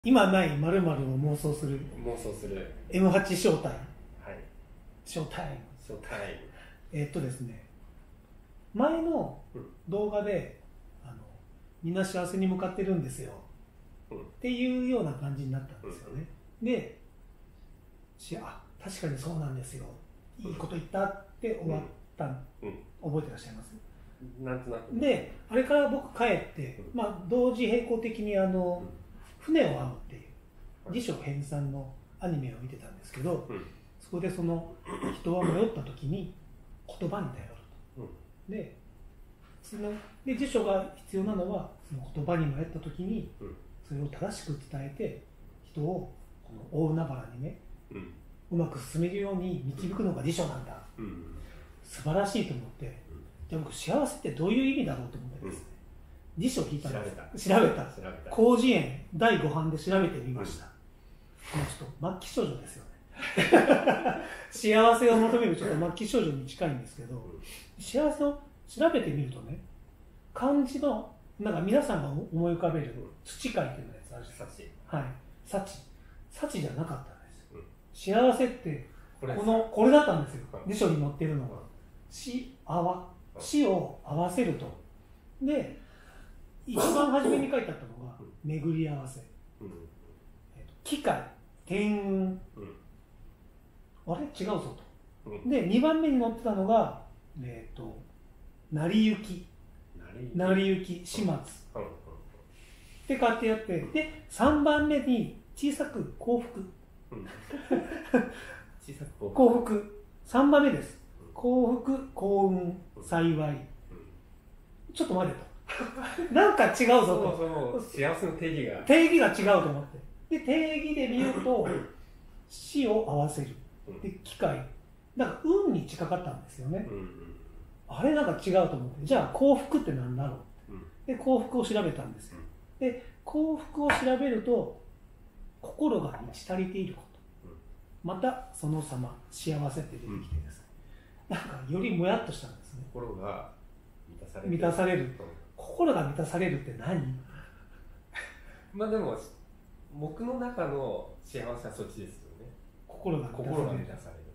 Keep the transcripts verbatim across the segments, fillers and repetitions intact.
今ない〇〇を妄想する妄想するエムはち ショータイム。 はいショータイム。 ショータイム。 えっとですね、前の動画で、うん、あのみんな幸せに向かってるんですよ、うん、っていうような感じになったんですよね、うん、でしあ確かにそうなんですよ、いいこと言ったって終わった、うんうん、覚えてらっしゃいます？ なんとなくで、あれから僕帰って、うん、まあ、同時並行的にあの、うん、船を編むっていう辞書編纂のアニメを見てたんですけど、うん、そこでその人は迷った時に言葉に頼ると、うん、でそので辞書が必要なのはその言葉に迷った時にそれを正しく伝えて人をこの大海原にね、うん、うまく進めるように導くのが辞書なんだ、うん、素晴らしいと思って、じゃあ僕幸せってどういう意味だろうと思ってですね、うん、辞書を引いたんです調べた広辞苑だいご版で調べてみました、うん、もうちょっと末期少女ですよね幸せを求めるちょっと末期少女に近いんですけど、うん、幸せを調べてみるとね、漢字のなんか皆さんが思い浮かべる土貝というやつあるじゃないですか。はい、幸幸じゃなかったんです、うん、幸せってこのこれだったんですよ、辞書に載ってるのがしあわ死を合わせると。で一番初めに書いてあったのが巡り合わせ、うん、機械天運、うん、あれ違うぞと、うん、でにばんめに載ってたのが、えー、と成り行き成り行き始末、うん、って書いてあって、でさんばんめに小さく幸福、うん、小さく幸福幸福さんばんめです、うん、幸福幸運幸い、うん、ちょっと待てとなんか違うぞと、 そも幸せの定義が定義が違うと思って、で定義で見ると死を合わせる、で機械なんか運に近かったんですよね、うんうん、あれなんか違うと思って、じゃあ幸福って何だろう、うん、で幸福を調べたんですよ、うん、で幸福を調べると心が満ち足りていること、うん、またその様幸せって出てきてですね、うん、なんかよりもやっとしたんですね。 心が満たされる満たされる、うん、心が満たされるって何まあでも僕の中の幸せはそっちですよね。 心が満たされる、心が満たされる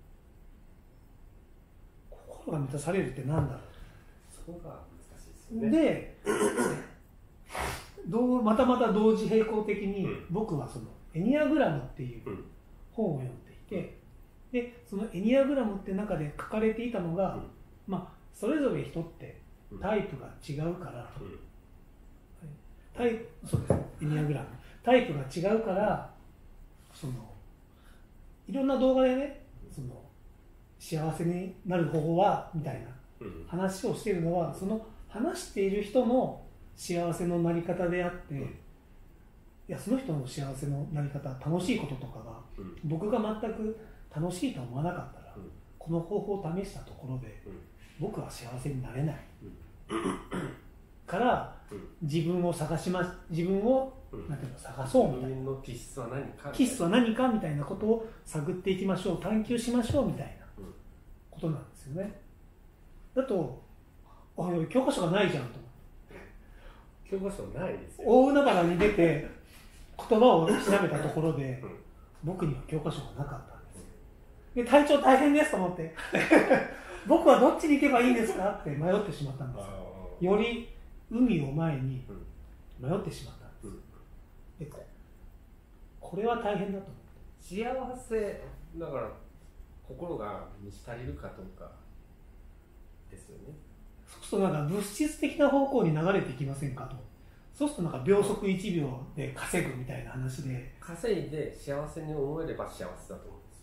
心が満たされるって何だろう、 そこが難しいですよね。 でどうまたまた同時並行的に、うん、僕はそのエニアグラムっていう本を読んでいて、でそのエニアグラムって中で書かれていたのが、うん、まあそれぞれ人ってタイプが違うから、うん、タイプそうですエニアグラムタイプが違うから、そのいろんな動画でね、その幸せになる方法はみたいな話をしているのは、その話している人の幸せのなり方であって、うん、いやその人の幸せのなり方楽しいこととかが、うん、僕が全く楽しいと思わなかったら、うん、この方法を試したところで、うん、僕は幸せになれない、うん、から、うん、自分を探します自分を、うん、なんていうの探そうみたいな、 自分の気質は何か気質は何かみたいなことを探っていきましょう、探求しましょうみたいなことなんですよね。だとあ教科書がないじゃんと思って、 教科書ないですよ。 大海原に出て言葉を調べたところで、うん、僕には教科書がなかったんです。で体調大変ですと思って僕はどっちに行けばいいんですかって迷ってしまったんですよ。より海を前に迷ってしまったんです、うん、でこれは大変だと思って、 幸せだから心が満ち足りるかどうかですよね。 そうするとなんか物質的な方向に流れていきませんかと。そうするとなんか秒速いちびょうで稼ぐみたいな話で、 稼いで幸せに思えれば幸せだと思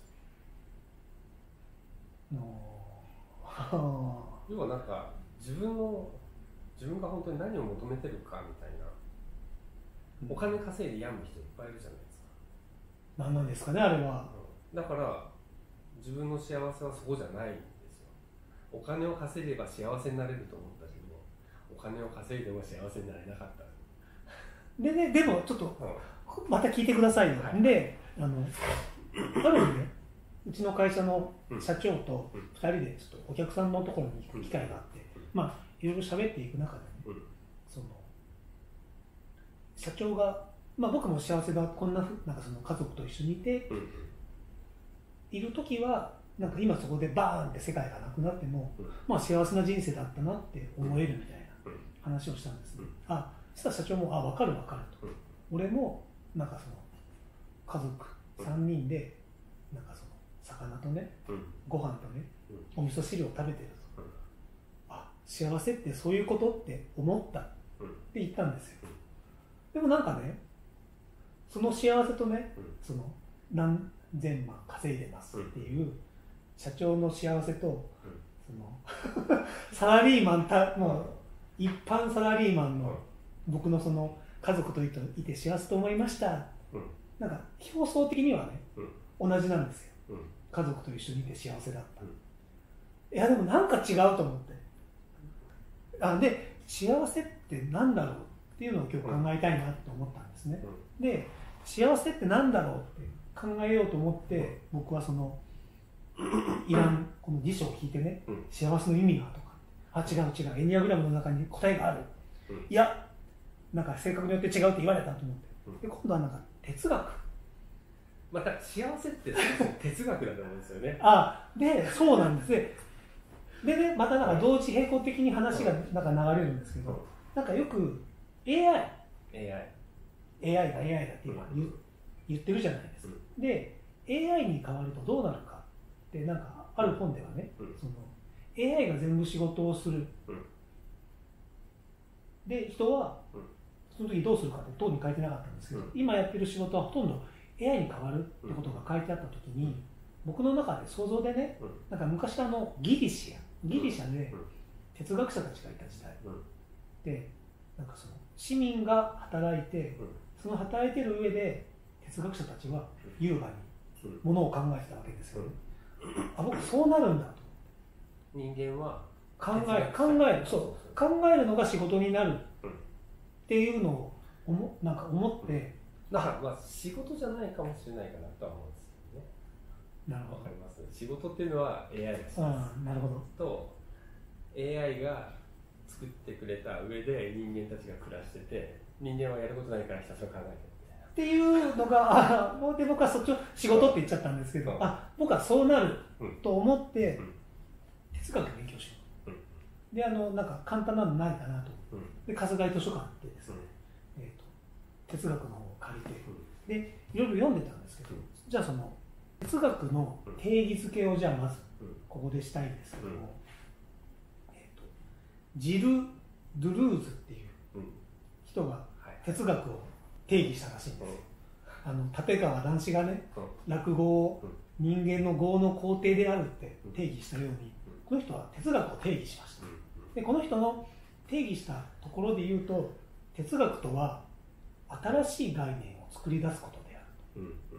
うんですよ。要はなんか自分の自分が本当に何を求めてるかみたいな、うん、お金稼いで病む人いっぱいいるじゃないですか。 何なんですかねあれは、 うん、だから自分の幸せはそこじゃないんですよ。お金を稼いでば幸せになれると思ったけど、お金を稼いでも幸せになれなかったでね。でもちょっと、うん、また聞いてくださいよ、はい、であのある日ね、うちの会社の社長とふたりでちょっとお客さんのところに行く機会があって、うん、まあいろいろ喋っていく中でね、うん、その社長がまあ、僕も幸せだこんなふなんかその家族と一緒にいて、うん、いる時はなんか今そこでバーンって世界がなくなっても、うん、まあ幸せな人生だったなって思えるみたいな話をしたんですね、うん、あそしたら社長もあ分かる分かると、うん、俺もなんかその家族さんにんでなんかその魚とね、うん、ご飯とね、うん、お味噌汁を食べてると、うん、あ幸せってそういうことって思ったって言ったんですよ、うん、でもなんかねその幸せとね、うん、その何千万稼いでますっていう社長の幸せと、うん、そのサラリーマンたもう一般サラリーマンの僕のその家族といて幸せと思いました、うん、なんか表層的にはね、うん、同じなんですよ、うん、家族と一緒にいて幸せだった、うん、いやでもなんか違うと思ってあで幸せってなんだろうっていうのを今日考えたいなと思ったんですね、うん、で幸せってなんだろうって考えようと思って僕はそのいらんこの辞書を引いてね、うん、幸せの意味がとかあ違う違うエニアグラムの中に答えがある、うん、いやなんか性格によって違うって言われたと思って、うん、で今度はなんか哲学また幸せって哲学だと思うんですよねあでそうなんですでねまたなんか同時並行的に話がなんか流れるんですけど、うん、なんかよく エーアイエーアイエーアイ が エーアイ だって今言、うん、言ってるじゃないですか、うん、で エーアイ に変わるとどうなるかってなんかある本ではね、うん、その エーアイ が全部仕事をする、うん、で人は、うん、その時どうするかって当に書いてなかったんですけど、うん、今やってる仕事はほとんど エーアイ に変わるってことが書いてあった時に、うん、僕の中で想像でね、うん、なんか昔あのギリシアギリシャで哲学者たちがいた時代、うん、でなんかその市民が働いて、うん、その働いてる上で哲学者たちは優雅にものを考えてたわけですよね、うん、あ僕そうなるんだと人間は考え考えるそう考えるのが仕事になるっていうのを思なんか思って、うん、 だからまあ仕事じゃないかもしれないかなとは思うんですよね。 なるほど。 わかります。仕事っていうのは エーアイ です。 なるほど。 と エーアイ が作ってくれた上で人間たちが暮らしてて、人間はやることないからひたすら考えてるみたいな。 っていうのが、あで僕はそっちを仕事って言っちゃったんですけど、うん、あ僕はそうなると思って、うん、哲学勉強しよう、うん、であのなんか簡単なのないかなと、うん、で春日井図書館ってですね、うんえーと、哲学の方を借りて、うん、でいろいろ読んでたんですけど、うん、じゃあその哲学の定義づけをじゃあまずここでしたいんですけども、うんえーと、ジル・ドゥルーズっていう人が哲学を定義したらしいんです、うん、あの立川談志がね、うん、落語を人間の業の皇帝であるって定義したように、この人は哲学を定義しました。でこの人の定義したところで言うと、哲学とは新しい概念を作り出すことであると。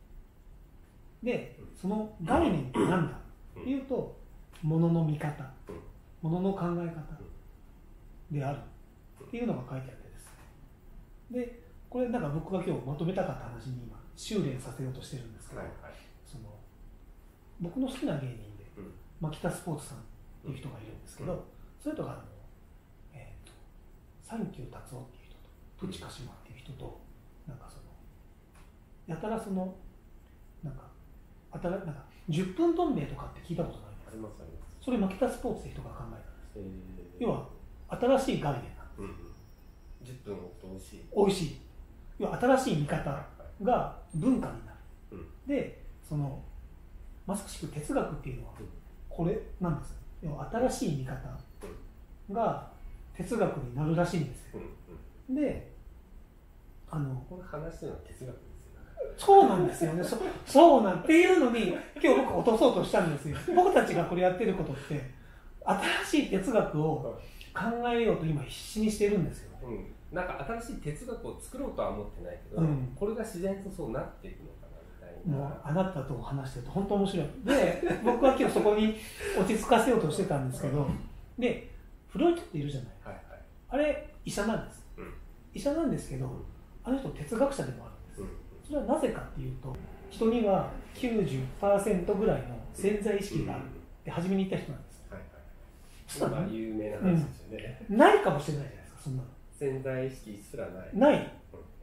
でその概念って何だというと、ものの見方、ものの考え方であるっていうのが書いてあってですね。でこれなんか僕が今日まとめたかった話に今修練させようとしてるんですけど、はいはい、その僕の好きな芸人で、うん、牧田スポーツさんっていう人がいるんですけど、うん、それとがあの、えーと、サンキュー達夫っていう人とプチカシマっていう人と、なんかそのやたらそのなんかあたらなんかじゅっぷんどん兵衛とかって聞いたことないですか？ありますあります。それ牧田スポーツっていう人が考えたんです、えー、要は新しい概念なんです、うん、 じゅっぷんおくと美味しい美味しい要は新しい見方が文化になる、うん、でそのまさしく哲学っていうのはこれなんです。要は新しい見方が哲学になるらしいんですよ、うんうん、であのこれ話してるのは哲学ですよね。 そうなんですよね。そそうなんっていうのに今日僕落とそうとしたんですよ。僕たちがこれやってることって新しい哲学を考えようと今必死にしてるんですよ、 うん、なんか新しい哲学を作ろうとは思ってないけど、うん、これが自然とそうなっていくのかなみたいな。 もうあなたと話してると本当面白いで僕は今日そこに落ち着かせようとしてたんですけどでフロイトっているじゃない、はいはい、あれ医者なんです、うん、医者なんですけど、うん、あの人哲学者でもあるんです、うん、それはなぜかっていうと人には きゅうじゅっパーセント ぐらいの潜在意識があるって初めに言った人なんです、はいはい、 そんな有名な話ですよね、 うん、ないかもしれないじゃないですか。そんなの潜在意識すらないない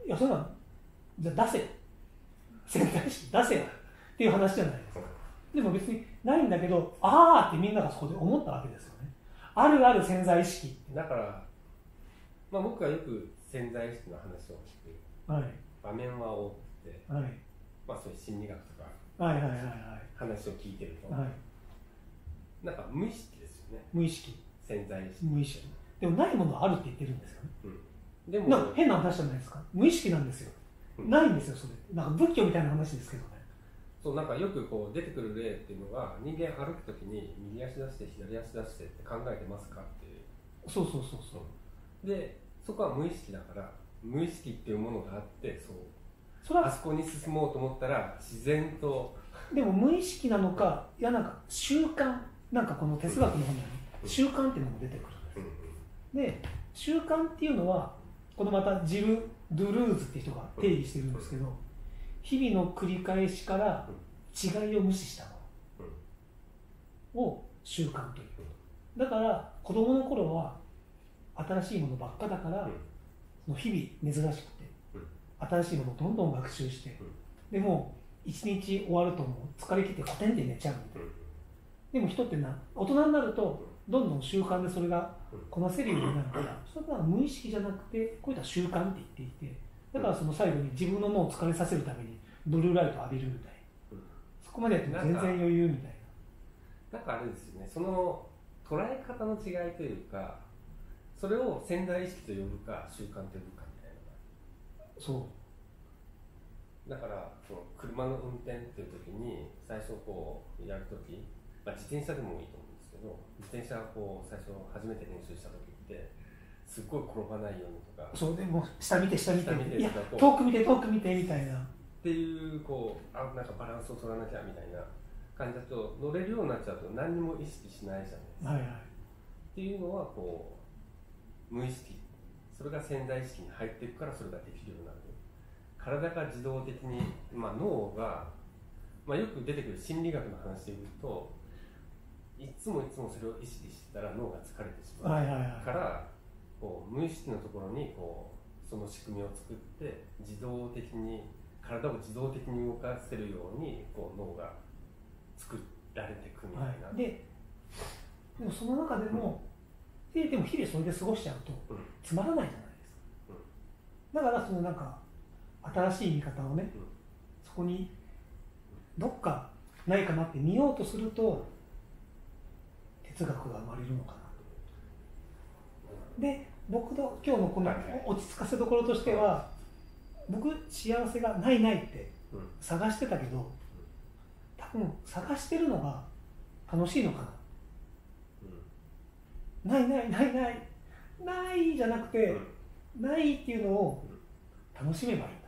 いやそんなじゃあ出せよ潜在意識出せよっていう話じゃないですか。でも別にないんだけど、あーってみんながそこで思ったわけですよね。あるある潜在意識だから、まあ、僕はよく潜在意識の話を聞く、はい、場面は多くて、はい、まあ、そういう心理学とか話を聞いてると、はい、なんか無意識ですよね。 無意識、 潜在意識、 無意識でもないものはあるって言ってるんですよね、うん、でもなんか変な話じゃないですか。無意識なんですよ、うん、ないんですよそれ。なんか仏教みたいな話ですけどね。 そうなんかよくこう出てくる例っていうのが、人間歩くときに右足出して左足出してって考えてますかっていう。 そうそうそうそう。 でそこは無意識だから、無意識っていうものがあって、そうそれはあそこに進もうと思ったら自然と。 でも無意識なのか、いやなんか習慣、なんかこの哲学の本にはね、うん、習慣っていうのも出てくるんです、うん、で習慣っていうのはこのまたジル・ドゥルーズっていう人が定義してるんですけど、日々の繰り返しから違いを無視したものを習慣という。だから子供の頃は新しいものばっかだから、その日々珍しくて新しいものをどんどん学習して、でも一日終わるともう疲れ切ってコテンって寝ちゃうみたいな。でも人ってな大人になるとどんどん習慣でそれがこなせるようになるから、それは無意識じゃなくてこういった習慣って言っていて、だからその最後に自分の脳を疲れさせるためにブルーライトを浴びるみたいな、そこまでやって全然余裕みたいな。なんかあれですよね、その捉え方の違いというか、それを潜在意識と呼ぶか習慣と呼ぶかみたいな。 そうだからその車の運転っていう時に最初こうやる時、まあ、自転車でもいいと思うんですけど、自転車をこう最初初めて練習した時ってすっごい転ばないようにとか、 そうでも下見て下見て、 下見ていや遠く見て遠く見てみたいなっていうこうあなんかバランスを取らなきゃみたいな感じだと、乗れるようになっちゃうと何にも意識しないじゃないですか、はいはい、っていうのはこう無意識、それが潜在意識に入っていくからそれができるようになる。体が自動的に、まあ、脳が、まあ、よく出てくる心理学の話でいうと、いつもいつもそれを意識してたら脳が疲れてしまう、はいはいはい、からこう無意識のところにこうその仕組みを作って自動的に体を自動的に動かせるようにこう脳が作られていくみたいな、 はい、で, でもその中でも、うん、で, でも日々それで過ごしちゃうとつまらないじゃないですか、うん、だからそのなんか新しい見方をね、うん、そこにどっかないかなって見ようとすると哲学が生まれるのかなと。で僕の今日のこの落ち着かせどころとしては、僕幸せがないないって探してたけど、多分探してるのが楽しいのかな、ないないないないないじゃなくて、ないっていうのを楽しめばいいんだ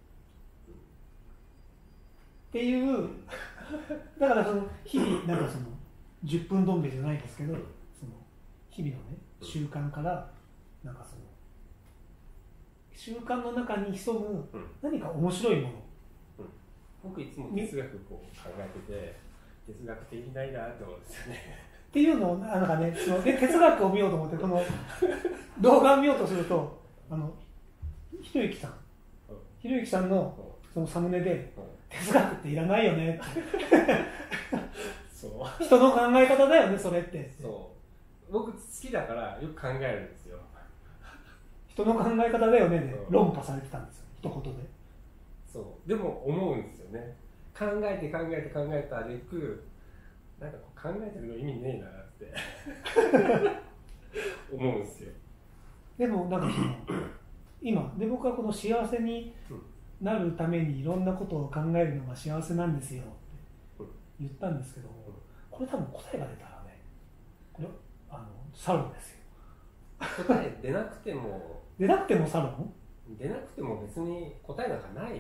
っていうだからその日々なんかそのじゅっぷんどん兵衛じゃないですけど、その日々のね習慣からなんかその習慣の中に潜む何か面白いもの、 うんうん、僕いつも哲学こう考えてて哲学的ないなと思うんですよねっていうのをなんかね、そので哲学を見ようと思ってこの動画を見ようとすると、あのひろゆきさんひろゆきさんのそのサムネで哲学っていらないよねってそう人の考え方だよねそれって。 そう僕好きだからよく考えるんですよ。 人の考え方だよねで論破されてたんですよ一言で。 そうでも思うんですよね。考えて考えて考えた挙句なんかこう考えてるの意味ねえなって思うんですよ。 でもなんかその今で僕はこの幸せになるためにいろんなことを考えるのが幸せなんですよって言ったんですけど、これ多分答えが出たらね、これあのサロンですよ。 答え出なくても出なくてもサロン？ 出なくても別に答えなんかない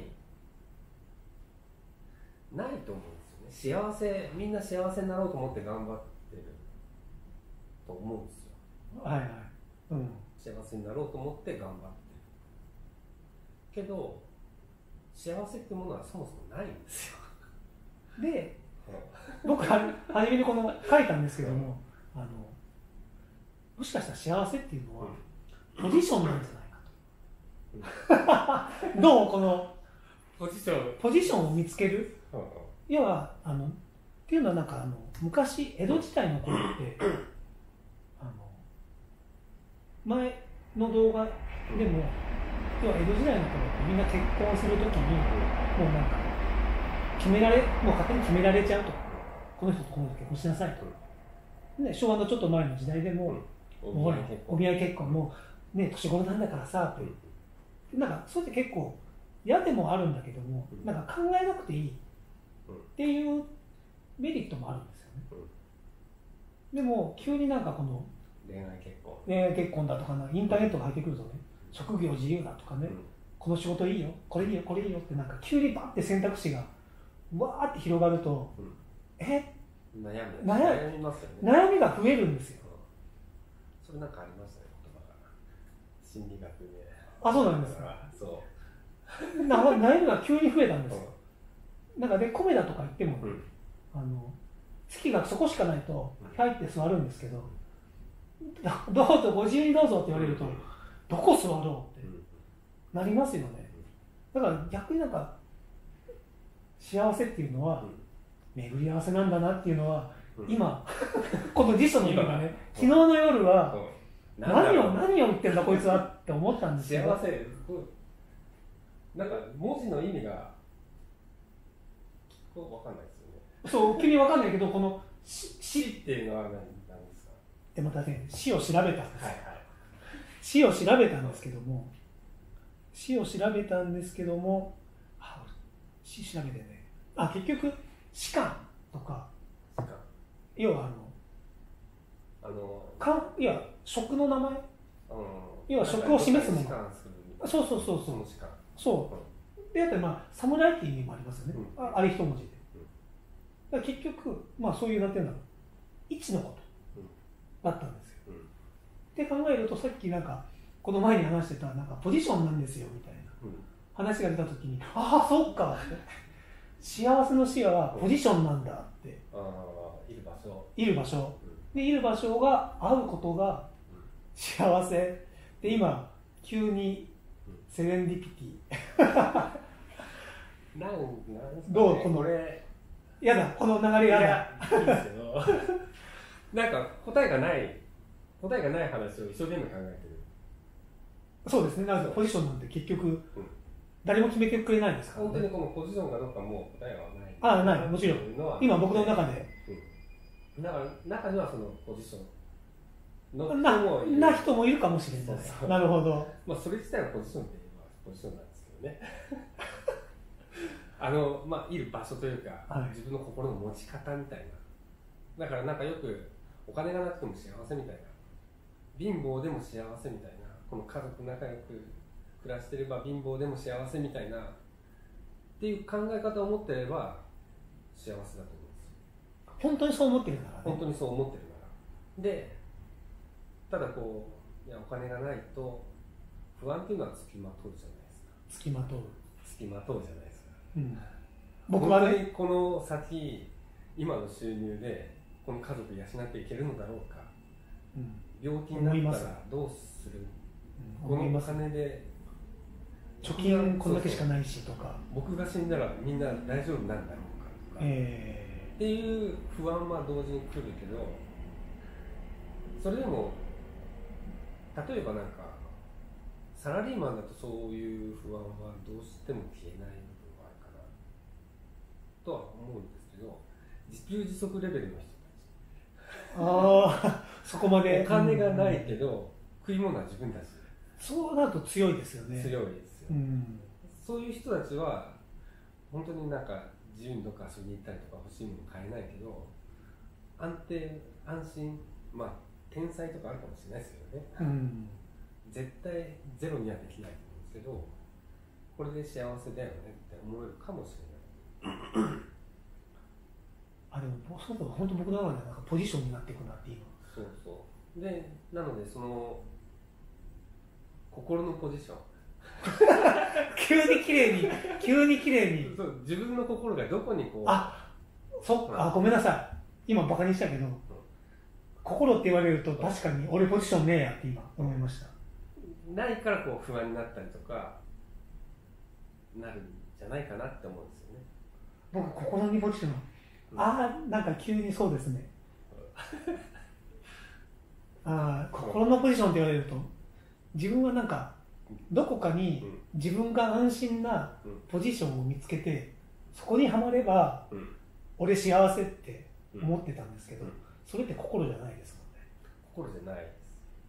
ないと思うんですよね。幸せ、みんな幸せになろうと思って頑張ってると思うんですよ。 はいはい、うん、 幸せになろうと思って頑張ってるけど幸せってものはそもそもないんですよ。 で僕は初めにこの書いたんですけども、あのもしかしたら幸せっていうのはポジションなんじゃないかと。 どうこのポジションポジションを見つける、うん、要はあのっていうのはなんかあの昔江戸時代の頃ってあの前の動画でも、要は江戸時代の頃ってみんな結婚するときにもうなんか決められもう勝手に決められちゃうと、この人とこの人結婚しなさいと、ね、昭和のちょっと前の時代でも、うん、もうほらお見合い結婚もうね年頃なんだからさと、うん、なんかそれって結構嫌でもあるんだけども、うん、なんか考えなくていいっていうメリットもあるんですよね、うん、でも急になんかこの恋愛結婚恋愛結婚だとかインターネットが入ってくるとね、職業自由だとかね、うん、この仕事いいよこれいいよこれいいよってなんか急にバッて選択肢がわーって広がると、うん、え悩み悩みますよね。 悩みが増えるんですよ、 うん、それなんかありましたね、言葉が心理学で。 あ、そうなんですか。そうな悩みが急に増えたんですよ、うん、なんかで米田とか行っても、うん、あの月がそこしかないと入って座るんですけど、うん、どうぞご自由にどうぞって言われると、うん、どこ座ろうってなりますよね。だから逆になんか幸せっていうのは巡り合わせなんだなっていうのは、うん、今この辞書の意味がね、昨日の夜は、うん、何を何を言ってんだこいつはって思ったんですけど、 幸せなんか文字の意味が分かんないですよね。 そう急に分かんないけど、この死っていうのは何なんですか。 でまたね、死を調べたんです、はいはい、死を調べたんですけども死を調べたんですけどもあ死調べてね、あ結局士官とか、要はあのあのかんいや職の名前、うん、要は職を示すもの、そうそうそうそうそう、うん、でやっぱりまあ侍っていう意味もありますよね、うん、あ, あれ一文字で、うん、だから結局まあそういうなんていうんだろう、位置のことだったんですよ、うん、って考えると、さっきなんかこの前に話してたなんかポジションなんですよみたいな話が出たときに、うん、ああそっかって幸せの死はポジションなんだって、 うん、あいる場所いる場所、うん、でいる場所が合うことが幸せで、今急にセレンディピティなんなんどうこのやだこの流れやだいいですけどなんか答えがない答えがない話を一生懸命考えてる。 そうですね。なんかポジションなんて結局、うん、誰も決めてくれないですからね。 本当にこのポジションがどうかもう答えはない。 ああないもちろん。今僕の中で、 うん、だから中にはそのポジションの人もいるな、な人もいるかもしれない。そうそうなるほど。 まあそれ自体はポジションっていうのはポジションなんですけどね。あのまあいる場所というか、はい、自分の心の持ち方みたいな。だからなんかよくお金がなくても幸せみたいな、貧乏でも幸せみたいな、この家族仲良く暮らしてれば貧乏でも幸せみたいなっていう考え方を持ってれば幸せだと思うんですよ。 本当にそう思ってるならね。 本当にそう思ってるなら。で、ただこういやお金がないと不安っていうのはつきまとうじゃないですか。 つきまとう。 つきまとうじゃないですか。 うん、僕はね、 この先今の収入でこの家族養っていけるのだろうか。うん、病気になったらどうする、うん、このお金で貯金こんだけしかないしとか、 僕が死んだらみんな大丈夫なんだろうかとか、えー、っていう不安は同時に来るけど、それでも例えばなんかサラリーマンだとそういう不安はどうしても消えない部分があるかなとは思うんですけど、自給自足レベルの人たち、 ああそこまでお金がないけど、うん、食い物は自分たちで、 そうなると強いですよね。 強いですよ、うん、そういう人たちは本当になんか自由にどっか遊びに行ったりとか欲しいもの買えないけど安定安心、まあ天才とかあるかもしれないですけどね、うん、絶対ゼロにはできないと思うんですけど、これで幸せだよねって思えるかもしれない。 あでもそうだ、本当僕の中でなんかポジションになっていくなっていう。 そうそうで、なのでその心のポジション急に綺麗に急に綺麗にそう、自分の心がどこにこう、 あそっか、あごめんなさい、今バカにしたけど、うん、心って言われると確かに俺ポジションねえやって今思いました。 ないからこう不安になったりとかなるんじゃないかなって思うんですよね。 僕心にポジション、うん、ああなんか急にそうですねあ心のポジションって言われると自分はなんかどこかに自分が安心なポジションを見つけてそこにはまれば俺幸せって思ってたんですけど、それって心じゃないですもんね。 心じゃないです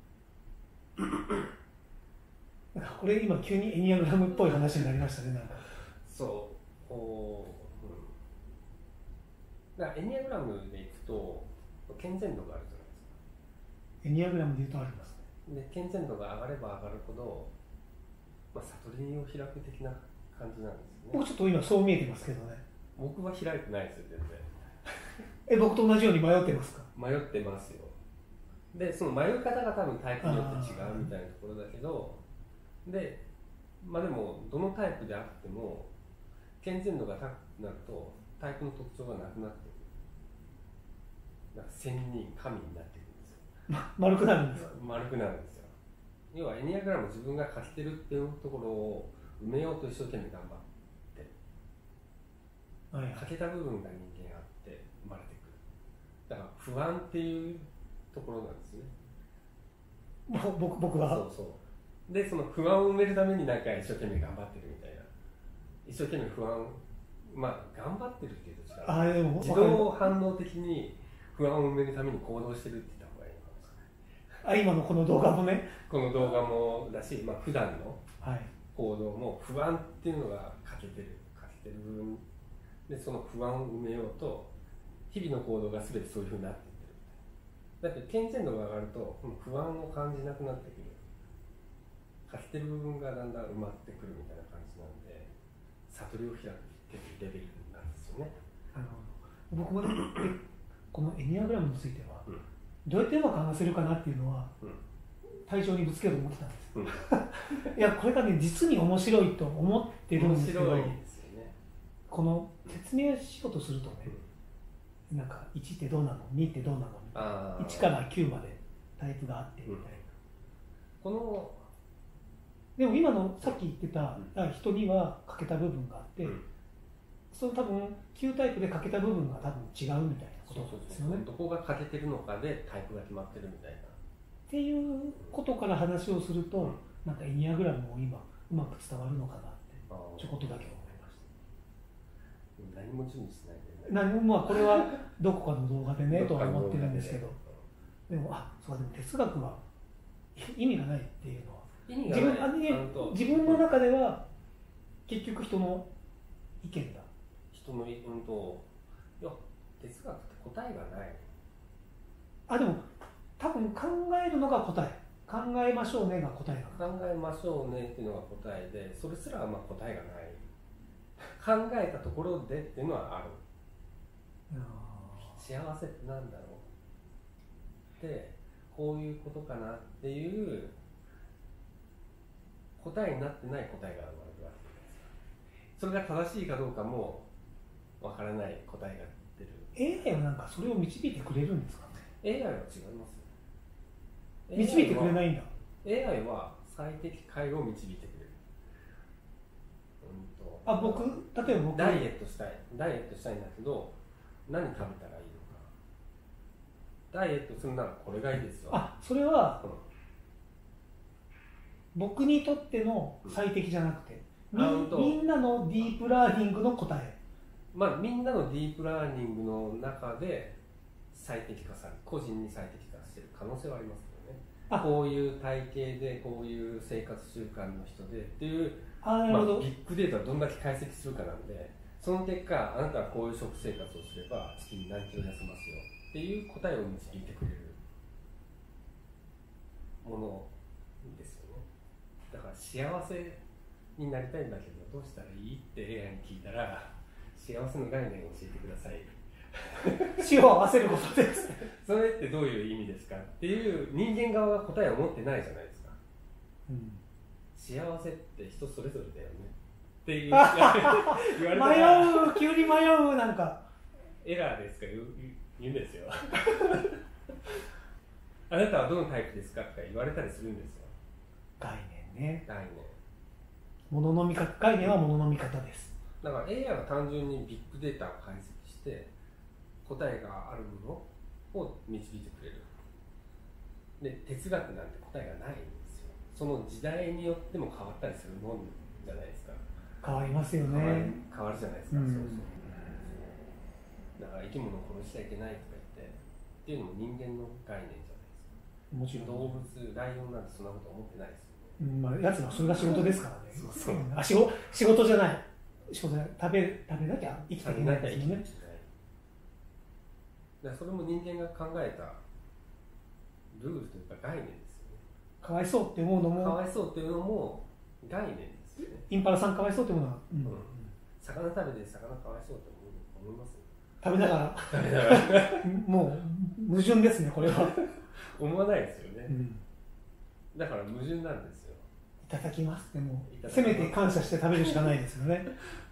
なんかこれ今急にエニアグラムっぽい話になりましたね。なんかそうこう、うん、だからエニアグラムでいくと健全度があるじゃないですか。 エニアグラムでいうとありますね。で健全度が上がれば上がるほど、まあ、悟りを開く的な感じなんですよね。 僕ちょっと今そう見えてますけどね。 僕は開いてないですよ全然え僕と同じように迷ってますか？ 迷ってますよ。でその迷い方が多分タイプによって違うみたいなところだけど、でまあでもどのタイプであっても健全度が高くなるとタイプの特徴がなくなってくる。なんか仙人神になってくるんですよ。 ま、丸くなるんですか？ 丸くなるんですよ。要はエニアグラム自分が欠けてるっていうところを埋めようと一生懸命頑張って、はい、欠けた部分が人間あって生まれてくる。だから不安っていうところなんですね。 僕僕はそうそうでその不安を埋めるためになんか一生懸命頑張ってるみたいな、一生懸命不安まあ頑張ってるっていうと違う、 あでも自動反応的に不安を埋めるために行動してるって言った方がいいのかもしれない。 あ今のこの動画もね、 この動画もだし、まあ普段の行動も不安っていうのが欠けてる欠けてる部分で、その不安を埋めようと日々の行動が全てそういうふうになっていってる。だって健全度が上がると不安を感じなくなってくる、欠けてる部分がだんだん埋まってくるみたいな感じなんで、悟りを開くっていうレベルなんですよね。 あの僕もねこのエニアグラムについては、うん、どうやってうまく話せるかなっていうのは、うん、対象にぶつけようと思ってたんです、うん、いやこれがね実に面白いと思ってるんですけど、面白いですよね。この説明しようとするとね、うん、なんかいちってどうなのにってどうなのみたいな、いちからきゅうまでタイプがあってみたいな、 うん、このでも今のさっき言ってた、うん、人には欠けた部分があって、うん、その多分きゅうタイプで欠けた部分が多分違うみたいなことですよね。 どこが欠けてるのかでタイプが決まってるみたいなっていうことから話をすると、うん、なんかエニアグラムも今うまく伝わるのかなってちょこっとだけ思いました。 何も準備しないで、ね、 何もまあこれはどこかの動画でねとは思ってるんですけど、でもあそうでも哲学は意味がないっていうのは自分あ、ね、自分の中では結局人の意見だ。 人の意見といや哲学って答えがない。 あでも多分考えるのが答え、考えましょうねが答えなの。考えましょうねっていうのが答えで、それすらまあ答えがない。考えたところでっていうのはある。幸せってなんだろうってこういうことかなっていう答えになってない答えが生まれるわけですから、それが正しいかどうかもわからない答えが出る。 エーアイ はなんかそれを導いてくれるんですかね。 エーアイ は違います。 導いてくれないんだ。 エーアイ は最適解を導いてくれる。うんとあ僕例えば僕ダイエットしたいダイエットしたいんだけど何食べたらいいのか、ダイエットするならこれがいいですよ。 あそれは、うん僕にとっての最適じゃなくて、うん、み, みんなのディープラーニングの答え、 まあみんなのディープラーニングの中で最適化される、個人に最適化している可能性はありますけどね。あこういう体型でこういう生活習慣の人でっていうあ、なるほど。 まあ、ビッグデータをどんだけ解析するかなんで、その結果あなたはこういう食生活をすれば月に何キロ痩せますよっていう答えを導いてくれるものですよね。だから幸せになりたいんだけどどうしたらいいって エーアイ に聞いたら、幸せの概念を教えてください死を合わせることですそれってどういう意味ですかっていう人間側が答えを持ってないじゃないですか、うん、幸せって人それぞれだよねっていう言われたら迷う急に迷うなんかエラーですか言う、言うんですよあなたはどのタイプですかとか言われたりするんですよ。 概念ね。 概念。 物の見方、概念は物の見方です。 だから エーアイ は単純にビッグデータを解析して答えがあるものを導いてくれる。で、哲学なんて答えがないんですよ。その時代によっても変わったりするもんじゃないですか。 変わりますよね。 変わる、変わるじゃないですか。 うん、 そうそう。だから生き物を殺しちゃいけないとか言ってっていうのも人間の概念じゃないですか。 もちろん動物、ライオンなんてそんなこと思ってないですよね。 うん、まあ、やつはそれが仕事ですからね。 そうそう、 うん、あ、仕事、仕事じゃない。仕事じゃない。食べ、食べなきゃ生きていけないですよね。 だからそれも人間が考えたルールというか概念ですよね。 かわいそうって思うのも。 かわいそうっていうのも概念ですよね。 インパラさんかわいそうって思うのは、うんうん、 魚食べて魚かわいそうって思います、ね、 食べながら食べながらもう矛盾ですね、これは。 思わないですよね、 うん、 だから矛盾なんですよ。 いただきますってもうせめて感謝して食べるしかないですよね。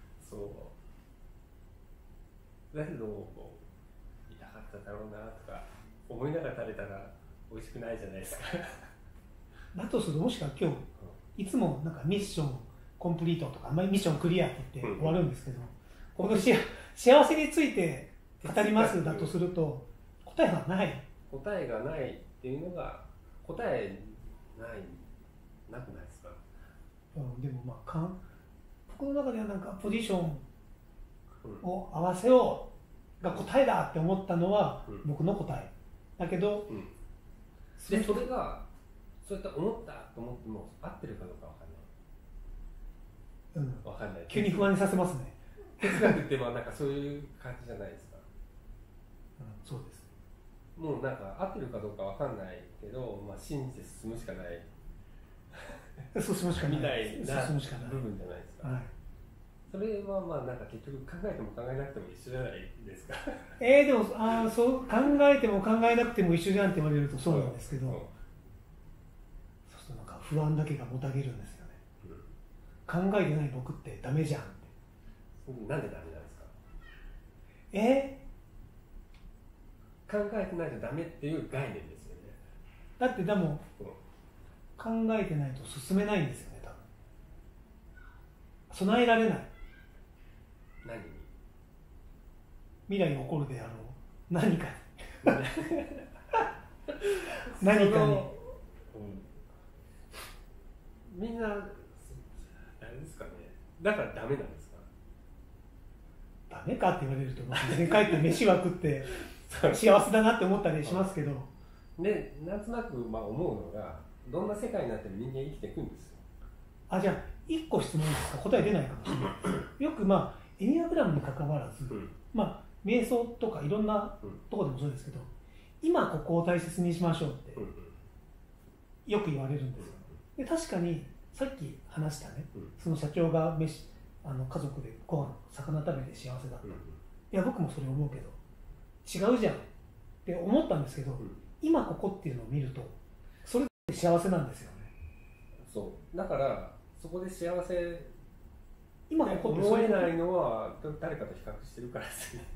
そうだけど痛かっただろうなとか思いながら食べたら美味しくないじゃないですか。 だとするともしか今日いつもなんかミッションコンプリートとかミッションクリアって言って終わるんですけど、うん、このし幸せについて語りますだとすると答えがない答えがないっていうのが答えないなくないですか。 うん、でもまあかん僕の中ではなんかポジションを合わせようが答えだって思ったのは僕の答えだけど、うん、 でそれがそうやって思ったと思っても合ってるかどうかわかんない、うん、わかんない。 急に不安にさせますね。 哲学ってまあなんかそういう感じじゃないですか。 うん、そうです。 もうなんか合ってるかどうかわかんないけど、まあ、信じて進むしかないそうしむしかないみたいな部分じゃないですか。はい、それはまあなんか結局考えても考えなくても一緒じゃないですか。 えー、でもあそう考えても考えなくても一緒じゃんって言われるとそうなんですけど、うん、そうするとなんか不安だけがもたげるんですよね、うん、考えてない僕ってダメじゃんって。 なんでダメなんですか。 えー、考えてないとダメっていう概念ですよね。 だってでも、うん、考えてないと進めないんですよね、多分。備えられない。 何に。 未来に起こるであろう何か何かに、うん、 みんなあれですかね。だからダメなんですか。 ダメかって言われると家に帰って飯は食って幸せだなって思ったりしますけどで、なんとなくまあ思うのがどんな世界になっても人間生きていくんですよ。 あ、じゃあいっこ質問ですか。答え出ないかもしれないよくまあエニアグラムに関わらず、うん、まあ瞑想とかいろんなところでもそうですけど、今ここを大切にしましょうってよく言われるんですよ。で確かにさっき話したね、その社長が飯あの家族でご飯魚食べて幸せだった、いや僕もそれ思うけど違うじゃんって思ったんですけど、今ここっていうのを見るとそれで幸せなんですよね。 そうだからそこで幸せ今ここって思えないのは誰かと比較してるからですね。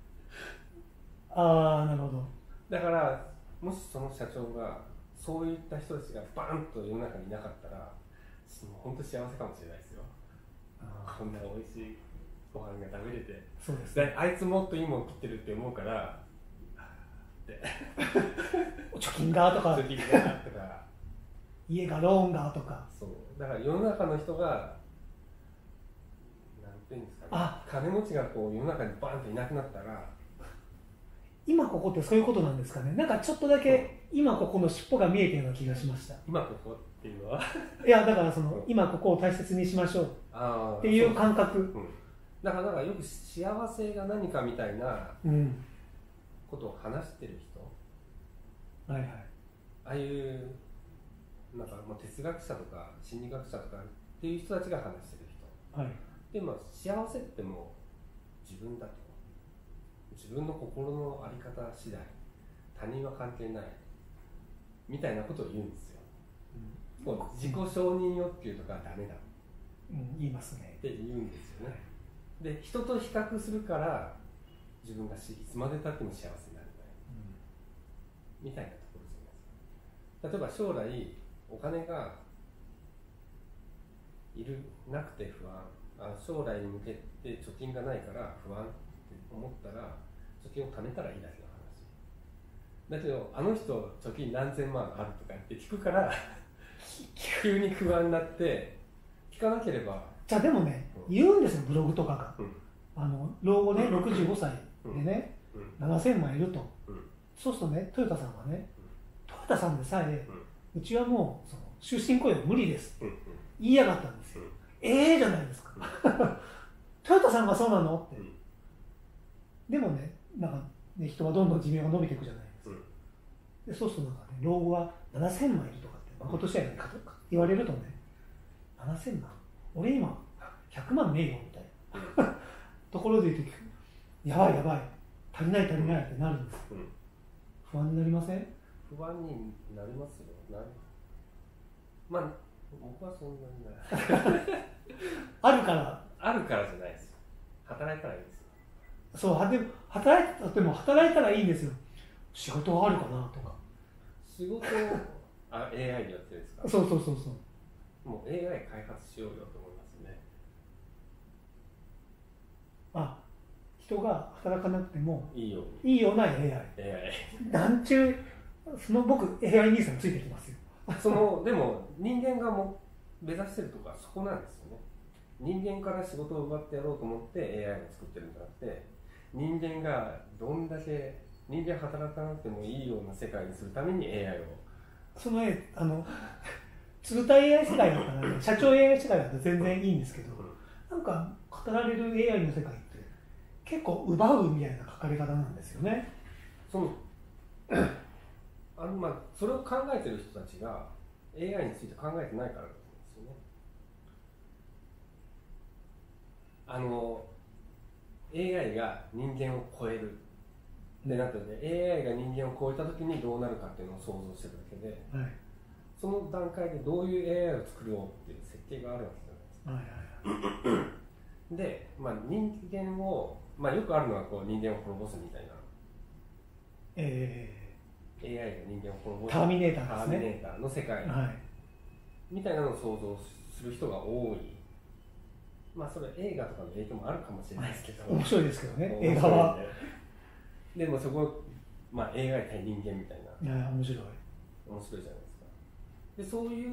ああ、なるほど。 だからもしその社長がそういった人たちがバーンと世の中にいなかったら本当幸せかもしれないですよ。こんな美味しいご飯が食べれて、 そうですね、 あいつもっといいもん食ってるって思うからって貯金がとか貯金がとか家がローンがとか、 そうだから世の中の人がなんていうんですかね、あ金持ちがこう世の中にバーンといなくなったら今ここってそういうことなんですかね。なんかちょっとだけ今ここの尻尾が見えてるような気がしました。 今ここっていうのはいやだからその今ここを大切にしましょうっていう感覚、うん、 だからなんかよく幸せが何かみたいなことを話してる人、 うん、はいはい、 ああいうなんかまあ哲学者とか心理学者とかっていう人たちが話してる人、はい、でまあ幸せってもう自分だと、自分の心の在り方次第、他人は関係ないみたいなことを言うんですよ、うん、もう自己承認欲求とかダメだ、 うん、言いますねって言うんですよね。で人と比較するから自分がいつまでたっても幸せになるんだよ、うん、みたいなところじゃないですか。例えば将来お金がいるなくて不安、あ将来に向けて貯金がないから不安って思ったら貯金を貯めたらいいだけの話だけど、あの人貯金何千万あるとかって聞くから急に不安になって聞かなければ。 じゃあでもね、うん、言うんですよブログとかが、うん、あの老後ねろくじゅうごさいでね、うん、ななせんまんいると、うん、そうするとねトヨタさんはね、うん、トヨタさんでさえ、うん、うちはもうその終身雇用無理です、うん、言いやがったんですよ、うん、ええー、じゃないですか、うん、トヨタさんがそうなのって、うん、でもねなんかね人はどんどん寿命が伸びていくじゃないですか、うん、でそうするとなんかね老後はななせんまんいるとかって、まあ、今年は、ね、言われるとねななせんまん俺今ひゃくまんねえよみたいなところで言うとやばいやばい足りない足りないってなるんです、うん、不安になりません？ 不安になりますよ。なまあ僕はそんなになあるからあるからじゃないですよ。働いたらいいですよ。 そうはでも働いたでも働いたらいいんですよ。仕事はあるかなとか。 仕事あ エーアイ によってですか？ そうそうそうそう。 もう エーアイ 開発しようよと思いますね。 あ、人が働かなくてもいいよいいような エーアイ。 エーアイ。 なんちゅうその僕 エーアイ 兄さんついてきますよ。 そのでも人間がも目指してるとかそこなんですよね。人間から仕事を奪ってやろうと思って エーアイ を作ってるんじゃなくて、人間がどんだけ人間働かなくてもいいような世界にするために エーアイ をそのねあの鶴田 エーアイ 世界だったらね社長 エーアイ 世界だったら全然いいんですけど、うん、なんか語られる エーアイ の世界って結構奪うみたいな書かれ方なんですよね。 そのあのまあそれを考えてる人たちが エーアイ について考えてないからだと思うんですよね。あの エーアイ が人間を超えるでなったので エーアイ が人間を超えた時にどうなるかっていうのを想像してるだけで、はい、その段階でどういう エーアイ を作ろうっていう設計があるわけじゃないですか、はいはいはい、で、まあ、人間を、まあ、よくあるのはこう人間を滅ぼすみたいな、 えー、エーアイ が人間を滅ぼすターミネーターですね。 ターミネーターの世界、はい、みたいなのを想像する人が多い。まあそれ映画とかの影響もあるかもしれないですけど、 面白いですけどね映画は。 でもそこ、まあ、エーアイ 対人間みたいな。 いや面白い面白いじゃないですか。でそういう、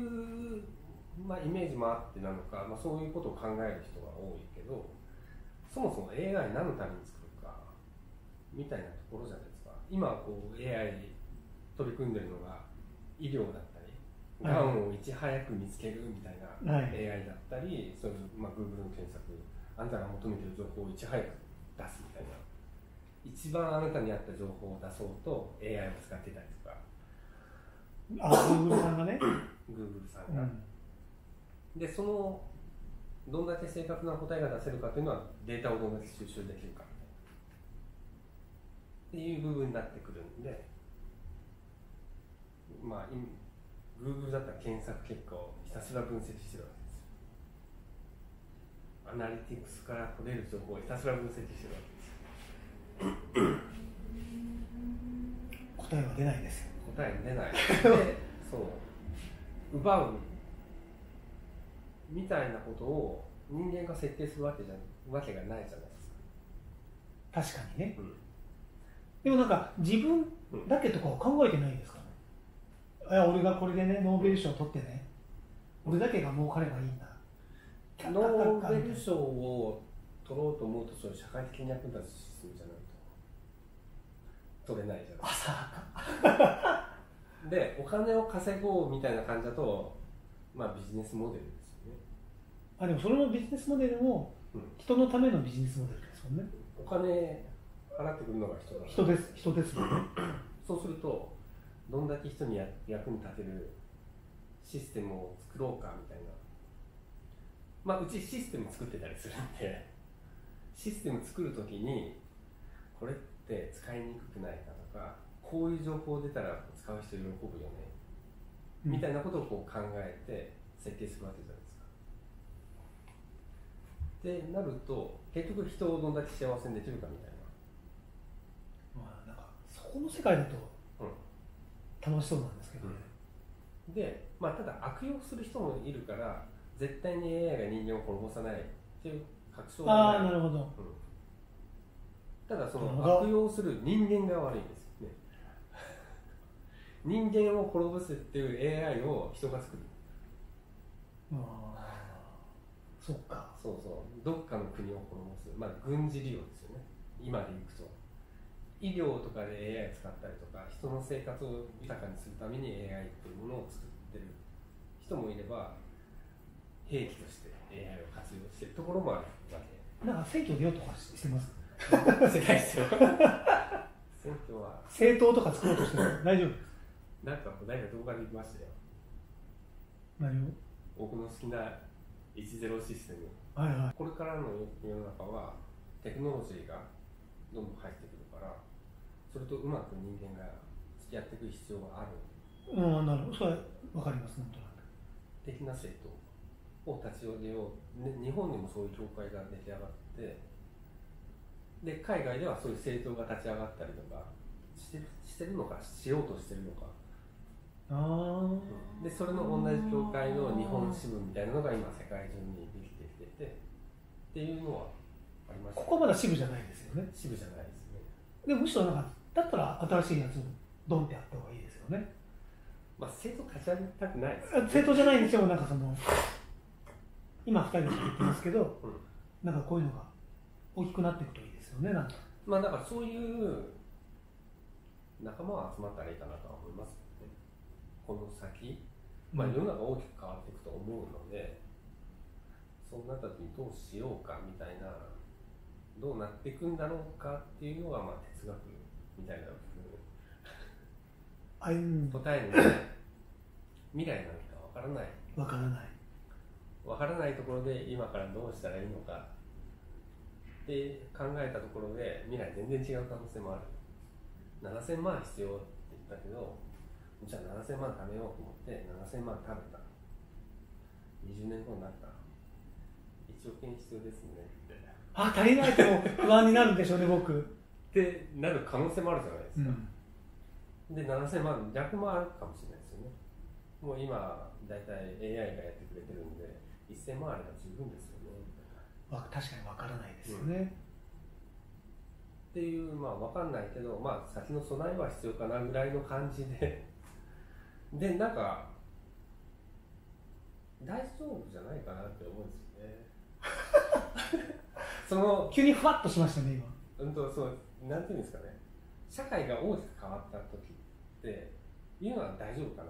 まあ、イメージもあってなのか、まあ、そういうことを考える人が多いけど、そもそも エーアイ 何のために作るかみたいなところじゃないですか。今こう エーアイ に取り組んでるのが医療だったり、がんをいち早く見つけるみたいな エーアイ だったり、そういう、まあ、Google の検索、あなたが求めている情報をいち早く出すみたいな、一番あなたに合った情報を出そうと エーアイ を使ってたりとか、 あ、Google さんがね Google さんが、うん、でそのどんだけ正確な答えが出せるかというのはデータをどんだけ収集できるかっていう部分になってくるんで、まあGoogle だったら検索結果をひたすら分析してるわけですよ。アナリティクスから取れる情報をひたすら分析してるわけですよ。 答えは出ないですよ。 答え出ない。で、そう奪うみたいなことを人間が設定するわけじゃわけがないじゃないですか。 確かにね。うん、でもなんか自分だけとかを考えてないんですかね。いや俺がこれでねノーベル賞を取ってね俺だけが儲かればいいんだ。 ノーベル賞を取ろうと思うとそういう社会的に役立つシステムじゃないと取れないじゃないですか。でお金を稼ごうみたいな感じだと、まあ、ビジネスモデルですよね。 あでもそれのビジネスモデルも人のためのビジネスモデルですもんね。 お金払ってくるのが人だ。 人です人ですもんね。 そうするとどんだけ人に役に立てるシステムを作ろうかみたいな、まあうちシステム作ってたりするんで、システム作るときにこれって使いにくくないかとか、こういう情報出たら使う人喜ぶよね、うん、みたいなことをこう考えて設計するわけじゃないですか。ってなると結局人をどんだけ幸せにできるかみたいな、まあなんかそこの世界だと、うん楽しそうなんですけどね、 うん、で、まあ、ただ悪用する人もいるから絶対に エーアイ が人間を滅ぼさないっていう確証がない。 ああ、なるほど、うん、 ただその悪用する人間が悪いんですよね人間を滅ぼすっていう エーアイ を人が作る。 ああ、そっか。 そうそう、どっかの国を滅ぼす、まあ軍事利用ですよね。今でいくと医療とかで エーアイ 使ったりとか、人の生活を豊かにするために エーアイ っていうものを作ってる人もいれば、兵器として エーアイ を活用してるところもあるわけ。 なんか選挙出ようとかしてます世界ですよ選挙は政党とか作ろうとしてる大丈夫ですか？ なんか誰か動画で見ましたよ。 何を？ 僕の好きないちゼロシステム、 はいはい、 これからの世の中はテクノロジーがどんどん入ってくるから、それとうまく人間が付き合っていく必要がある。 うん、なるほど、それは分かります。なんとなく的な政党を立ち上げよう、ね、日本にもそういう協会が出来上がって、で海外ではそういう政党が立ち上がったりとかしてる、してるのか、しようとしてるのか。 あ、うん、 でそれの同じ協会の日本支部みたいなのが今世界中にできてきててっていうのはありました、ね。 ここはまだ支部じゃないですよね。 支部じゃないですね。 でむしろなんかだったら新しいやつをドンってやった方がいいですよね。 まあ政党立ち上げたくないです、 ね、政党じゃないんですよ。なんかその今ふたりで言ってますけど、うん、なんかこういうのが大きくなっていくといいですよね。なんかまあだからそういう仲間が集まったらいいかなとは思いますけどね。この先、まあ、世の中大きく変わっていくと思うので、うん、そうなった時にどうしようかみたいな、どうなっていくんだろうかっていうのがまあ哲学みたいな答えのない未来なんかわからない。 わからない。 わからないところで今からどうしたらいいのかって考えたところで未来全然違う可能性もある。ななせんまん必要って言ったけど、じゃあななせんまん貯めようと思ってななせんまん貯めた。にじゅうねんごになった。いちおくえん必要ですねって。 あ、足りないと不安になるんでしょうね、僕。 ってなる可能性もあるじゃないですか。うん、で、ななせんまん逆もあるかもしれないですよね。もう今、だいたい エーアイ がやってくれてるんで、せんまんあれば十分ですよね。 確かにわからないですよね。うん、 っていう、まあわかんないけど、まあ先の備えは必要かなぐらいの感じで、で、なんか、大丈夫じゃないかなって思うんですよね。その急にふわっとしましたね、今。 うんと、そう、なんていうんですかね、社会が大きく変わった時っていうのは大丈夫かなと思うんですよ。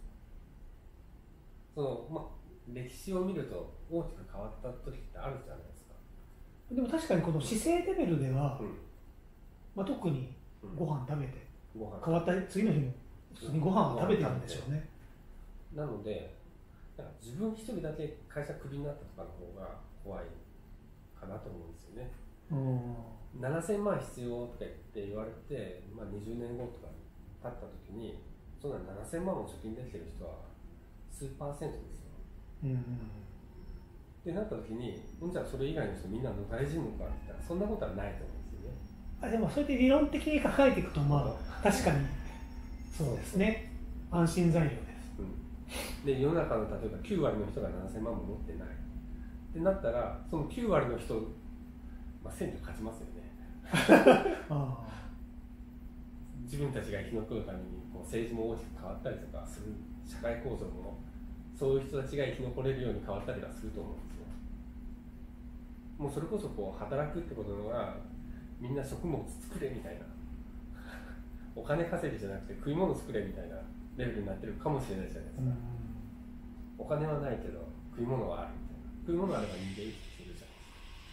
その、まあ、歴史を見ると大きく変わった時ってあるじゃないですか。 でも確かにこの姿勢レベルでは、うん、まあ、特にご飯食べて、うん、変わった次の日も普通にご飯を食べてるんでしょうね。 なので、なんか自分一人だけ会社クビになったとかの方が怖いかなと思うんですよね。ななせんまん必要とかって言われて、まあ、にじゅうねんごとかに経った時に、そんなななせんまんも貯金できてる人は数パーセントですよ。うんうん、ってなった時に、じゃあそれ以外の人みんなの大事なのかって言ったらそんなことはないと思うんですよね。 あ、でもそれで理論的に考えていくと、まあ確かにそうですね。安心材料です。 うん、で世の中の例えばきゅうわりの人がななせんまんも持ってないってなったら、そのきゅうわりの人、まあ、選挙勝ちますよね。あ、自分たちが生き残るためにこう政治も大きく変わったりとかする、社会構造もそういう人たちが生き残れるように変わったりはすると思うんですよ。もうそれこそこう働くってことのが、みんな食物作れみたいなお金稼ぎじゃなくて食い物作れみたいなレベルになってるかもしれないじゃないですか。お金はないけど食い物はあるみたいな。食い物あれば人間生きていけるじゃない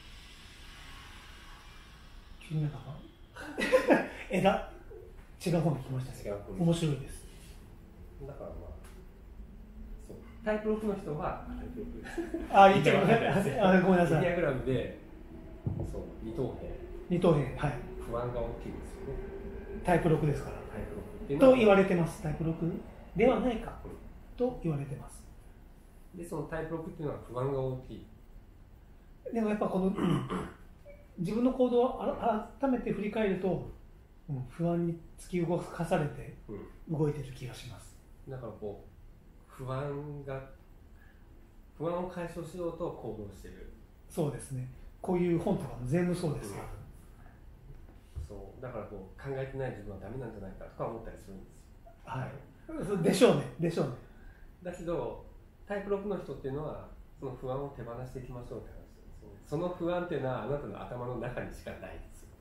ですか。 急になんか枝違う方に来ましたね。違う方に面白いです。 だからまあそうタイプろくの人はタイプろくです。 あ、言っちゃいました。あ、ごめんなさい。 ディアグラムでそう二等辺。 二等辺、はい。 不安が大きいですよね。 タイプろくですから。 タイプろくと言われてます。タイプろくではないか、うん、と言われてます。 でそのタイプろくっていうのは不安が大きい。 でもやっぱこの自分の行動を改めて振り返ると、うん、不安に突き動かされて動いてる気がします。 だからこう不安が不安を解消しようと行動してる。 そうですね。こういう本とかも全部そうですよ、 うん、そうだからこう考えてない自分はダメなんじゃないかとか思ったりするんですよ。 はいでしょうねでしょうね。 だけどタイプろくの人っていうのはその不安を手放していきましょうって話ですよね。その不安っていうのはあなたの頭の中にしかないですよ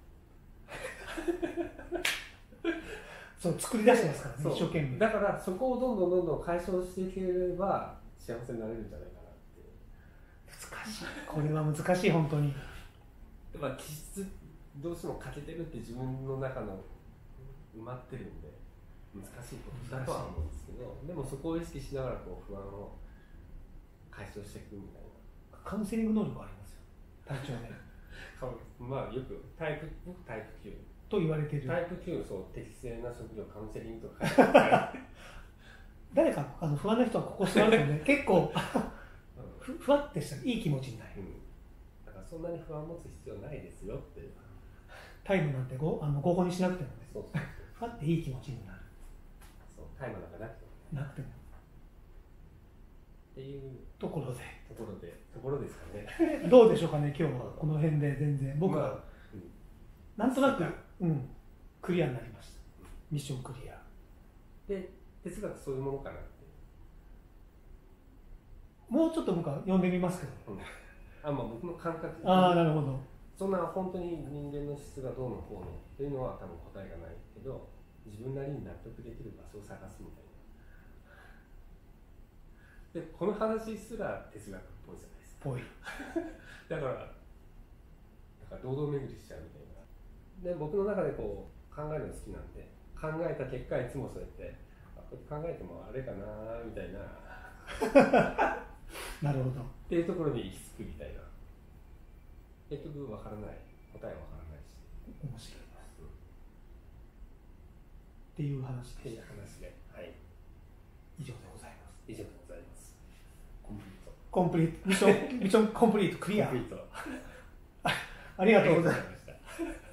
そう作り出してますからね、一生懸命。 だからそこをどんどんどんどん解消していければ幸せになれるんじゃないかなっていう。 難しい、これは難しい本当に。 まあ気質どうしても欠けてるって自分の中の埋まってるんで難しいことだとは思うんですけど、でもそこを意識しながらこう不安を解消していくみたいな。 カウンセリング能力ありますよ、体調でまあよくタイプタイプきゅうと言われている。 タイプきゅう、そう適正な職業カウンセリングとか書いてある誰かあの不安な人はここ座るとね結構ふ, ふわってしたらいい気持ちになる、うん、 だからそんなに不安を持つ必要ないですよっていう。 タイムなんてごあの午後にしなくてもね、 そうそうそうふわっていい気持ちになる。 そうタイムなんかなくてもなくてもっていうところでところでところですかねどうでしょうかね、今日はこの辺で全然僕は、まあうん、なんとなく、うん、クリアになりました。ミッションクリアで、哲学そういうものかなって。 もうちょっと僕は読んでみますけど、 うん、あまあ僕の感覚的にああなるほど。そんな本当に人間の質がどうのこうのっていうのは多分答えがないけど、自分なりに納得できる場所を探すみたいな。でこの話すら哲学っぽいじゃないですか。 ぽいだからなんか堂々巡りしちゃうみたいな。で僕の中でこう考えるの好きなんで、考えた結果いつもそうやってあこれ考えてもあれかなみたいななるほどっていうところに行き着くみたいな。結局わからない、答えはわからないし面白いです、うん、っていう話でっていう話で、はい、 以上でございます。 以上でございます。コンプリートコンプリートミッションミッションコンプリートクリアコンプリートありがとうございました。